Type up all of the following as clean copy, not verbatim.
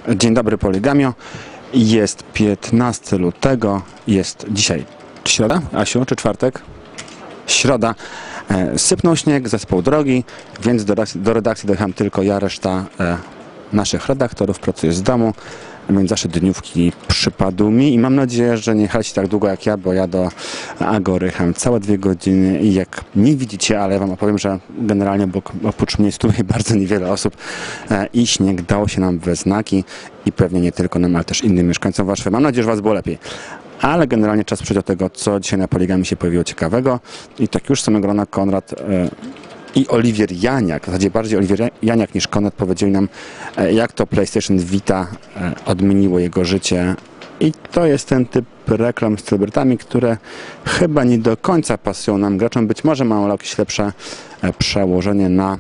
Dzień dobry Poligamio. Jest 15 lutego, jest dzisiaj środa, Asiu, czy czwartek? Środa. Sypnął śnieg, zespół drogi, więc do redakcji dojechałem tylko ja, reszta naszych redaktorów pracuje z domu, więc zaszedł dniówki przypadł mi i mam nadzieję, że nie jechaliście tak długo jak ja, bo ja do Agory jechałem całe 2 godziny i jak nie widzicie, ale wam opowiem, że generalnie oprócz mnie jest tutaj bardzo niewiele osób i śnieg dał się nam we znaki i pewnie nie tylko nam, ale też innym mieszkańcom Warszawy. Mam nadzieję, że was było lepiej. Ale generalnie czas przejść do tego, co dzisiaj na Poligamii się pojawiło ciekawego. I tak już samego rana Konrad i Oliwier Janiak, w zasadzie bardziej Oliwier Janiak niż Konrad, powiedzieli nam, jak to PlayStation Vita odmieniło jego życie. I to jest ten typ reklam z celebrytami, które chyba nie do końca pasują nam graczom. Być może mają jakieś lepsze przełożenie na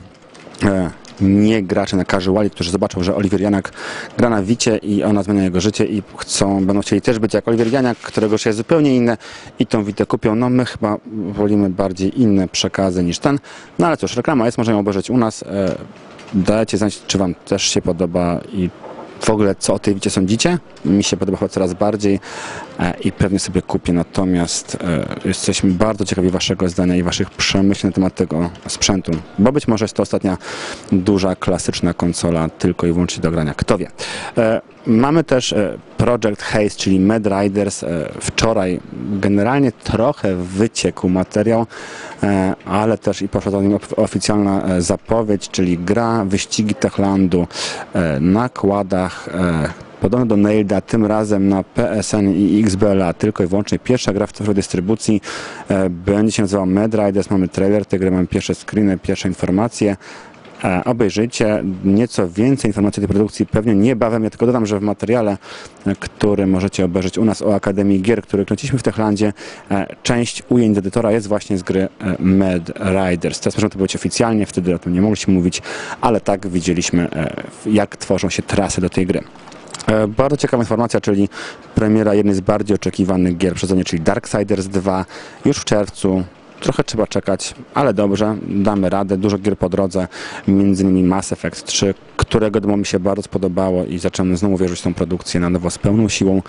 nie gracze, na casuali, którzy zobaczą, że Oliwier Janiak gra na Vicie i ona zmienia jego życie i będą chcieli też być jak Oliwier Janiak, którego się jest zupełnie inne i tą Vitę kupią. No my chyba wolimy bardziej inne przekazy niż ten. No ale cóż, reklama jest, możemy obejrzeć u nas. Dajcie znać, czy wam też się podoba i w ogóle co o tej Vicie sądzicie. Mi się podoba chyba coraz bardziej i pewnie sobie kupię, natomiast jesteśmy bardzo ciekawi waszego zdania i waszych przemyśleń na temat tego sprzętu, bo być może jest to ostatnia duża, klasyczna konsola tylko i wyłącznie do grania, kto wie. Mamy też Project Haze, czyli Mad Riders. Wczoraj generalnie trochę wyciekł materiał, ale też i poszła za nim oficjalna zapowiedź, czyli gra, wyścigi Techlandu na kładach, podobno do Nailda, tym razem na PSN i XBLA, tylko i wyłącznie pierwsza gra w cyfrowej dystrybucji. Będzie się nazywała Mad Riders, mamy trailer tej gry, mamy pierwsze screeny, pierwsze informacje. Obejrzyjcie nieco więcej informacji o tej produkcji pewnie niebawem. Ja tylko dodam, że w materiale, który możecie obejrzeć u nas o Akademii Gier, który kręciliśmy w Techlandzie, część ujęć z edytora jest właśnie z gry Mad Riders. Teraz możemy to powiedzieć oficjalnie, wtedy o tym nie mogliśmy mówić, ale tak widzieliśmy, jak tworzą się trasy do tej gry. Bardzo ciekawa informacja, czyli premiera jednej z bardziej oczekiwanych gier w sezonie, czyli Darksiders 2 już w czerwcu. Trochę trzeba czekać, ale dobrze, damy radę. Dużo gier po drodze, m.in. Mass Effect 3, którego demo mi się bardzo spodobało i zaczynamy znowu wierzyć w tą produkcję na nowo z pełną siłą.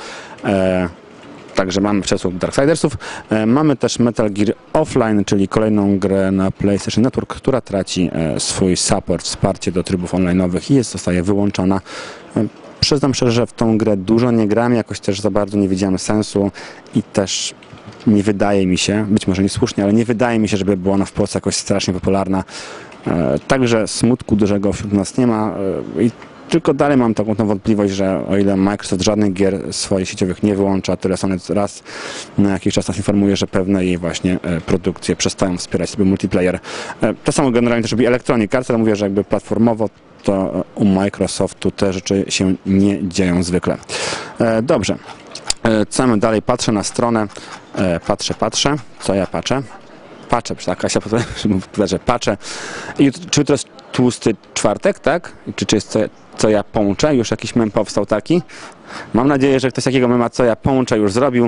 Także mamy przesłów Darksidersów. Mamy też Metal Gear Offline, czyli kolejną grę na PlayStation Network, która traci swój support, wsparcie do trybów online'owych i zostaje wyłączona. Przyznam szczerze, że w tą grę dużo nie grałem, jakoś też za bardzo nie widziałem sensu i też nie wydaje mi się, być może niesłusznie, ale nie wydaje mi się, żeby była ona w Polsce jakoś strasznie popularna. Także smutku dużego wśród nas nie ma i tylko dalej mam taką wątpliwość, że o ile Microsoft żadnych gier swoich sieciowych nie wyłącza, tyle Sony raz na jakiś czas nas informuje, że pewne jej właśnie produkcje przestają wspierać sobie multiplayer. To samo generalnie też robi Electronic Arts, ale mówię, że jakby platformowo to u Microsoftu te rzeczy się nie dzieją zwykle. Dobrze. Co mamy dalej? Patrzę na stronę. Patrzę. Co ja patrzę? Patrzę, tak, Asia powtarza, że patrzę. I czy jutro jest tłusty czwartek, tak? Czy jest co ja połączę? Już jakiś mem powstał taki. Mam nadzieję, że ktoś takiego mema, co ja połączę, już zrobił.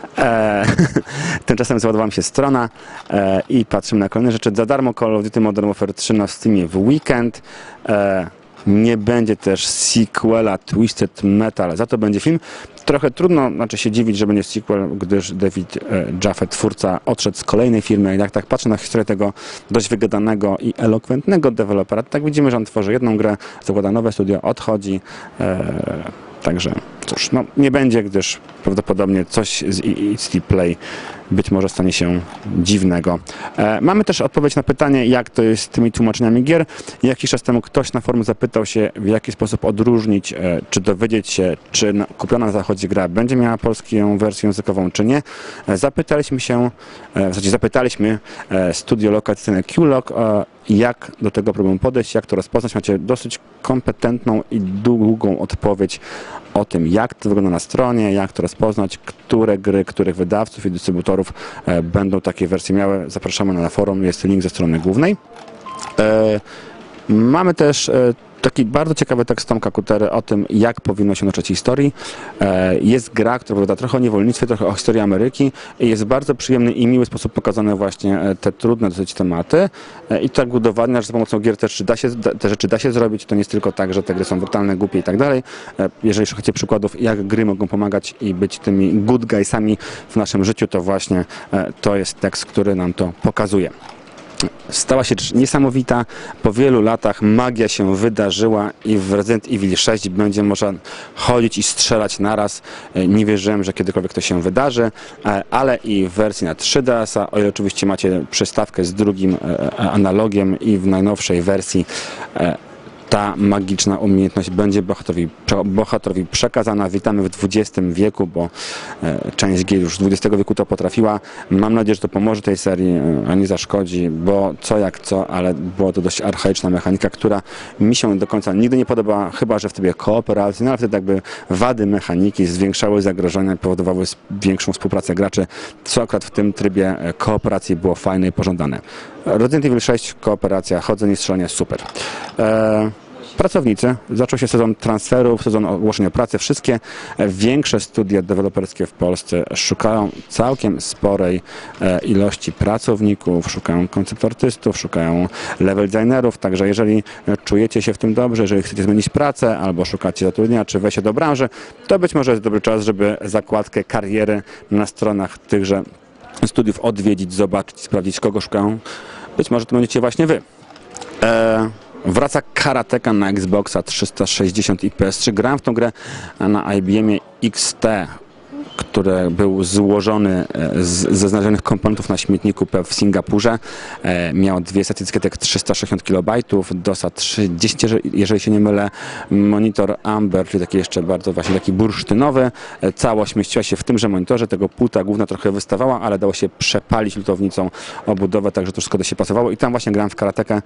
Tymczasem załadowała mi się strona i patrzymy na kolejne rzeczy. Za darmo Call of Duty Modern Warfare 3 na Steamie w weekend. Nie będzie też sequela Twisted Metal, za to będzie film. Trochę trudno się dziwić, że będzie sequel, gdyż David Jaffe, twórca, odszedł z kolejnej firmy. Jak tak patrzę na historię tego dość wygadanego i elokwentnego dewelopera, tak widzimy, że on tworzy jedną grę, zakłada nowe studio, odchodzi. Także cóż, no nie będzie, gdyż prawdopodobnie coś z EA Play być może stanie się dziwnego. Mamy też odpowiedź na pytanie, jak to jest z tymi tłumaczeniami gier. Jakiś czas temu ktoś na forum zapytał się, w jaki sposób odróżnić, czy dowiedzieć się, czy kupiona na zachodzie gra będzie miała polską wersję językową, czy nie. Zapytaliśmy studio lokacyjne QLOG, jak do tego problemu podejść, jak to rozpoznać. Macie dosyć kompetentną i długą odpowiedź o tym, jak to wygląda na stronie, jak to rozpoznać, które gry, których wydawców i dystrybutorów będą takie wersje miały. Zapraszamy na forum, jest link ze strony głównej. Mamy też taki bardzo ciekawy tekst Tomka Kutery o tym, jak powinno się uczyć historii. Jest gra, która opowiada trochę o niewolnictwie, trochę o historii Ameryki i jest w bardzo przyjemny i miły sposób pokazane właśnie te trudne dosyć tematy i tak udowadnia, że za pomocą gier też te rzeczy da się zrobić. To nie jest tylko tak, że te gry są brutalne, głupie i tak dalej. Jeżeli szukacie przykładów, jak gry mogą pomagać i być tymi good guysami w naszym życiu, to właśnie to jest tekst, który nam to pokazuje. Stała się rzecz niesamowita. Po wielu latach magia się wydarzyła i w Resident Evil 6 będzie można chodzić i strzelać naraz. Nie wierzyłem, że kiedykolwiek to się wydarzy, ale i w wersji na 3DS-a, o ile oczywiście macie przystawkę z drugim analogiem i w najnowszej wersji ta magiczna umiejętność będzie bohaterowi przekazana. Witamy w XX wieku, bo część gier już XX wieku to potrafiła. Mam nadzieję, że to pomoże tej serii, a nie zaszkodzi, bo co jak co, ale było to dość archaiczna mechanika, która mi się do końca nigdy nie podoba, chyba że w trybie kooperacji, no ale wtedy jakby wady mechaniki zwiększały zagrożenia, powodowały większą współpracę graczy, co akurat w tym trybie kooperacji było fajne i pożądane. Resident Evil 6, kooperacja, chodzenie, strzelanie, super. Pracownicy. Zaczął się sezon transferów, sezon ogłoszenia pracy. Wszystkie większe studia deweloperskie w Polsce szukają całkiem sporej ilości pracowników, szukają konceptartystów, szukają level designerów, także jeżeli czujecie się w tym dobrze, jeżeli chcecie zmienić pracę albo szukacie zatrudnienia, czy wejście do branży, to być może jest dobry czas, żeby zakładkę kariery na stronach tychże studiów odwiedzić, zobaczyć, sprawdzić, kogo szukają. Być może to będziecie właśnie wy. Wraca Karateka na Xboxa 360 i PS3. Grałem w tą grę na IBM-ie XT, który był złożony ze znalezionych komponentów na śmietniku w Singapurze. Miał dwie stacje dyskietek 360 KB, DOSa 30, jeżeli się nie mylę, monitor Amber, czyli taki jeszcze bardzo właśnie taki bursztynowy. Całość mieściła się w tymże monitorze, tego płyta główna trochę wystawała, ale dało się przepalić lutownicą obudowę, także to wszystko się pasowało i tam właśnie grałem w Karatekę.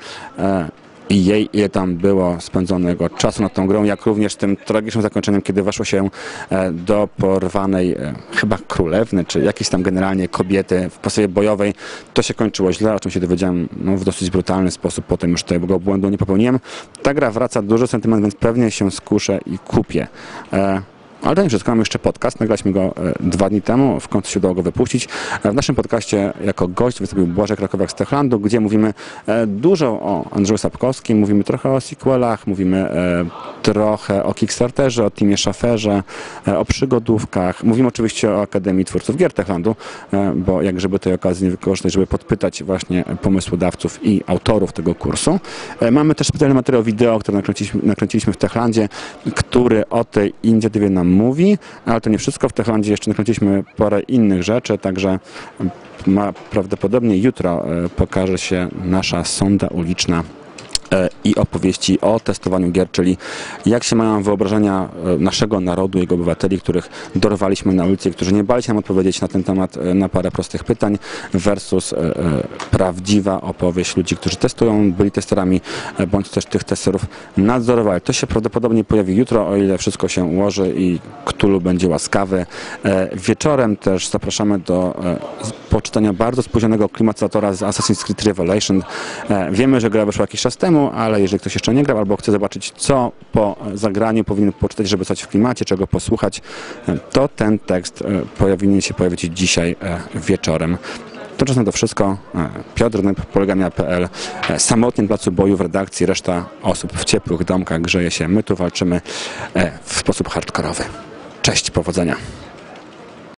I ile tam było spędzonego czasu nad tą grą, jak również tym tragicznym zakończeniem, kiedy weszło się do porwanej chyba królewny, czy jakiejś tam generalnie kobiety w postawie bojowej. To się kończyło źle, o czym się dowiedziałem w dosyć brutalny sposób, potem już tego błędu nie popełniłem. Ta gra wraca, dużo sentyment, więc pewnie się skuszę i kupię. Ale to nie wszystko, mamy jeszcze podcast, nagraliśmy go 2 dni temu, w końcu się udało go wypuścić. W naszym podcaście jako gość wystąpił Błażej Krakowiak z Techlandu, gdzie mówimy dużo o Andrzeju Sapkowskim, mówimy trochę o sequelach, mówimy trochę o Kickstarterze, o Timie Schaferze, o przygodówkach. Mówimy oczywiście o Akademii Twórców Gier Techlandu, bo jak żeby tej okazji nie wykorzystać, żeby podpytać właśnie pomysłodawców i autorów tego kursu. Mamy też specjalny materiał wideo, który nakręciliśmy w Techlandzie, który o tej inicjatywie nam mówi, ale to nie wszystko. W Techlandzie jeszcze nakręciliśmy parę innych rzeczy, także prawdopodobnie jutro pokaże się nasza sonda uliczna i opowieści o testowaniu gier, czyli jak się mają wyobrażenia naszego narodu, jego obywateli, których dorwaliśmy na ulicy, którzy nie bali się nam odpowiedzieć na ten temat na parę prostych pytań versus prawdziwa opowieść ludzi, którzy testują, byli testerami, bądź też tych testerów nadzorowali. To się prawdopodobnie pojawi jutro, o ile wszystko się ułoży i Cthulhu będzie łaskawy. Wieczorem też zapraszamy do poczytania bardzo spóźnionego klimatyzatora z Assassin's Creed Revelation. Wiemy, że gra wyszła jakiś czas temu, ale jeżeli ktoś jeszcze nie grał albo chce zobaczyć, co po zagraniu powinien poczytać, żeby stać w klimacie, czego posłuchać, to ten tekst powinien się pojawić dzisiaj wieczorem. Tymczasem to wszystko. Piotr Nyp, Poligamia.pl. Samotnie na placu boju w redakcji, reszta osób w ciepłych domkach grzeje się. My tu walczymy w sposób hardkorowy. Cześć, powodzenia.